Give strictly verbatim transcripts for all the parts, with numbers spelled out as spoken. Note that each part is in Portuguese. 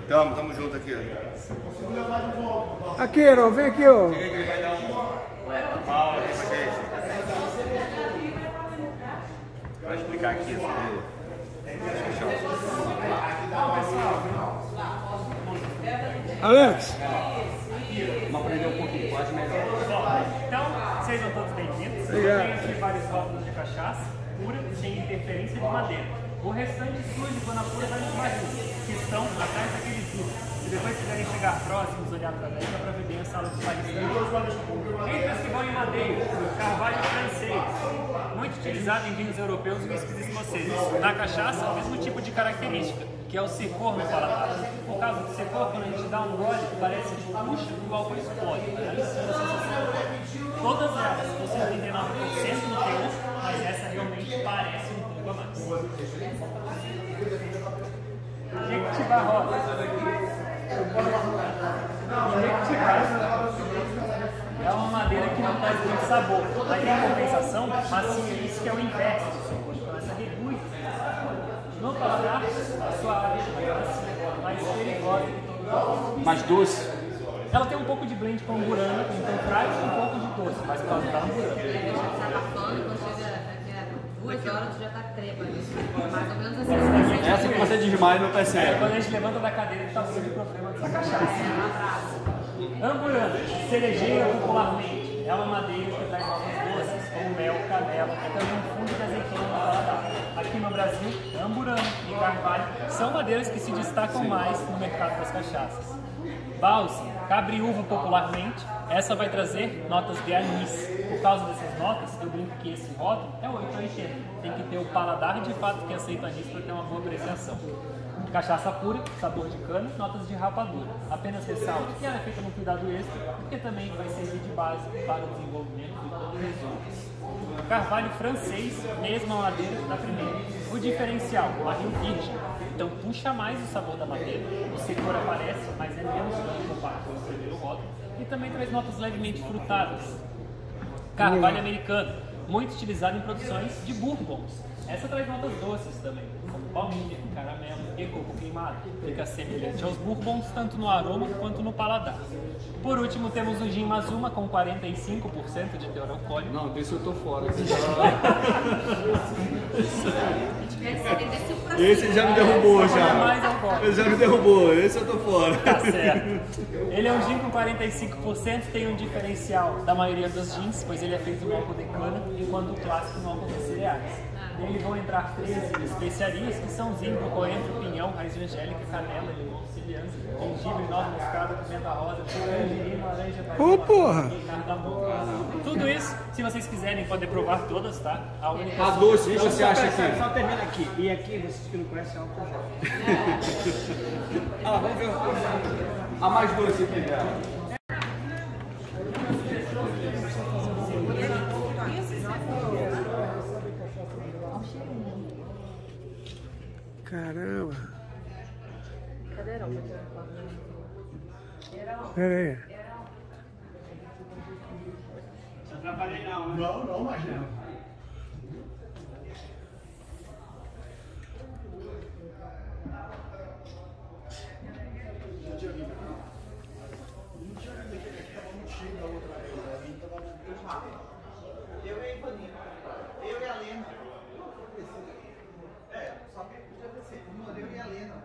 Tamo, tamo junto aqui. Aqui, Heron, vem aqui, ó. Chega aqui, vai dar um pau aqui pra gente. Vai explicar aqui isso aqui. Alex. Vamos aprender um pouquinho, quase melhor. Então, sejam todos bem-vindos. Obrigado. Tem aqui vários rótulos de cachaça pura, sem interferência de madeira. O restante surge quando a pura vai nos barris, que estão atrás daqueles vidros. Se depois quiserem chegar próximos, olhar para dentro, dá para ver bem a sala de parecer. Entre as que vão em madeira, carvalho francês, muito utilizado em vinhos europeus e whiskies escoceses. Na cachaça, o mesmo tipo de característica, que é o secor no paladar. No caso do secor, quando a gente dá um gole, parece que puxa e o álcool explode. Todas elas, você tem trinta e nove por cento no teor, mas essa realmente parece um pouco a mais. Jequitibá rosa. Jequitibá é uma madeira que não traz muito sabor, mas em compensação, macia, isso que é o inverso do secor. Então essa reduz no paladar a sua área mais perigosa. Mais doce. Ela tem um pouco de blend com amburana, então traz um pouco de doce, mas por causa da amburana. Duas horas tu já tá trepa, mais ou menos assim. Essa que você desmaia e não percebe. É, quando a gente levanta da cadeira, ele tá sendo problema dessa cachaça. Amburana, cerejeira popularmente, é uma madeira que traz notas doces, como mel, canela, e também um fundo de azeitona no paladar. Aqui no Brasil, amburana e carvalho são madeiras que se destacam mais no mercado das cachaças. Balsam, cabriúva popularmente, essa vai trazer notas de anis. Por causa dessas notas, eu brinco que esse rótulo é oito ou oitenta. Tem que ter o paladar de fato que aceita anis para ter uma boa apreciação. Cachaça pura, sabor de cana, notas de rapadura. Apenas ressalto que ela é feita no cuidado extra, porque também vai servir de base para o desenvolvimento de todos os outros. Carvalho francês, mesma madeira da primeira. O diferencial, barril virgem. Então puxa mais o sabor da madeira, o secor aparece, mas é menos dano comparado com o primeiro rótulo. E também traz notas levemente frutadas. Carvalho americano, muito utilizado em produções de bourbons. Essa traz notas doces também, como baunilha, caramelo e coco queimado. Fica semelhante aos bourbons, tanto no aroma quanto no paladar. Por último, temos o gin Mazuma com quarenta e cinco por cento de teor alcoólico. Não, desse eu tô fora. Esse já me derrubou já. Mais alcoólico. Esse já me derrubou, esse eu tô fora. Tá certo. Ele é um gin com quarenta e cinco por cento, tem um diferencial da maioria dos gins, pois ele é feito no álcool de cana, enquanto o clássico no álcool de cereais. Nele vão entrar treze especiarias, que são zinco, coentro, pinhão, raiz de angélica, canela, limão, siciliano, gengibre, noz moscada, pimenta rosa, tangerina, laranja, Ô, porra! cardamomo. Tudo isso, se vocês quiserem, podem provar todas, tá? A única A doce, o que você acha aqui? Só termina aqui. E aqui, vocês que não conhecem, é álcool gel. Ah, vamos ver a mais doce aqui dela. Caramba. Pera aí. Não atrapalhei não, né? Não, não, mas não. Eu e a Ivanina. Eu e a Lena. É, só que podia descer. Eu e a Lena.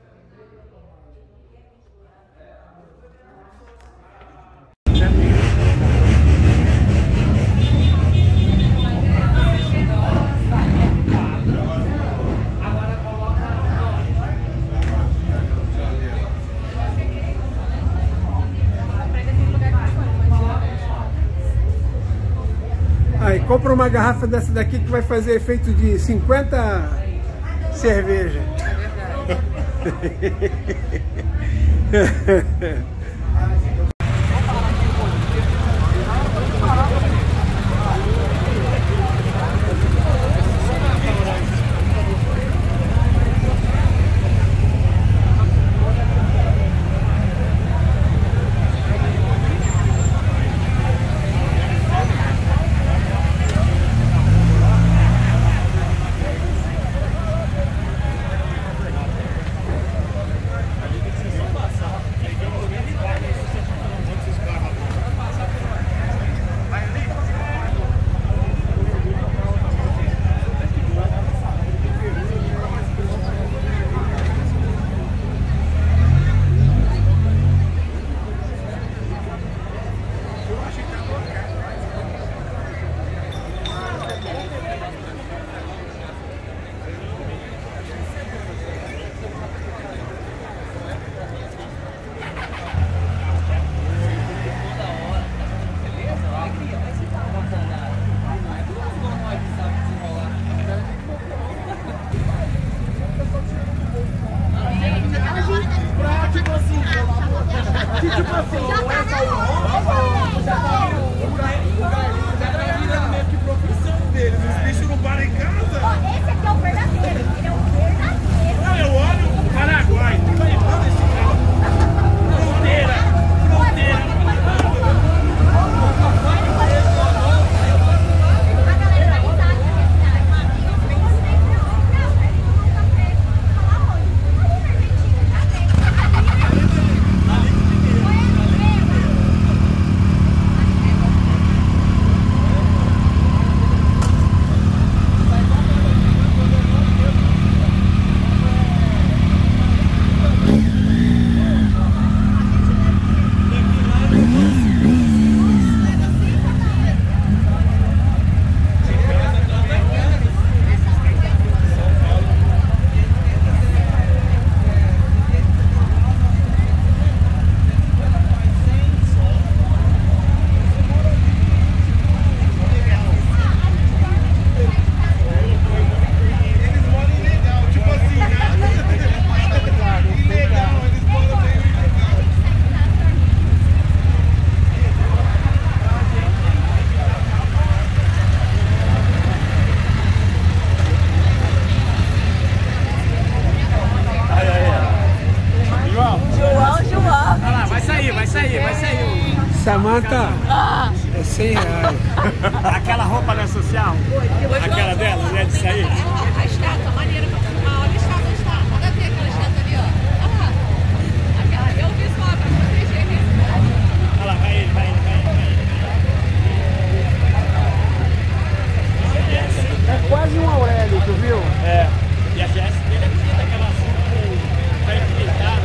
Aí, compra uma garrafa dessa daqui que vai fazer efeito de cinquenta cerveja. É verdade. Samanta, é cem reais. Aquela roupa da social? Aquela dela, né? De sair? A estátua, maneira pra filmar. Olha a estátua, a estátua. Nada a ver aquela estátua ali, ó. Olha lá. Aquela, eu vi só pra proteger aqui. Olha lá, vai ele, vai ele, vai ele, vai ele. É quase um Aurélio, tu viu? É. E a Jéssica dele é bonita, aquela azul, vai pintar.